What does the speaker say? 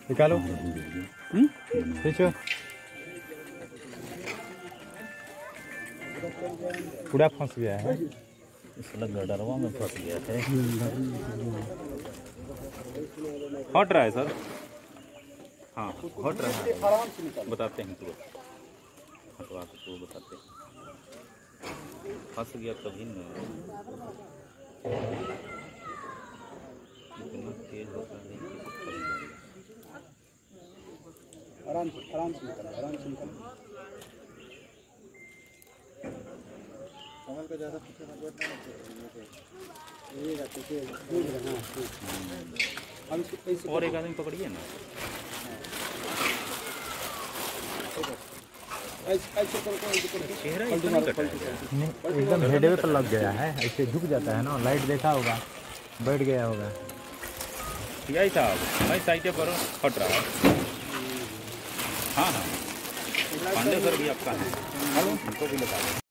निकालो। खींचो। पूरा फंस गया है। इसलिए गडरवा में फंस गया है। हट रहा है सर। हाँ हट रहा है, बताते हैं तुरंत, हटवा के तो बताते हैं। फंस गया तभी न, इतना तेज होता है कि सब फंस जाएगा। आराम से निकल, आराम से निकल। कमल का ज़्यादा पीछे ना बैठना चाहिए। ये रहते थे दूर रहना। हम इसको और एक आदमी पकड़िए ना। चेहरा इतना कटा है। एकदम हेडवे पर लग गया है, ऐसे झुक जाता है ना, लाइट देखा होगा, बैठ गया होगा। यही साहब भाई साइड पर हट रहा है। हाँ हाँ पांडे सर भी आपका है, उनको भी लगा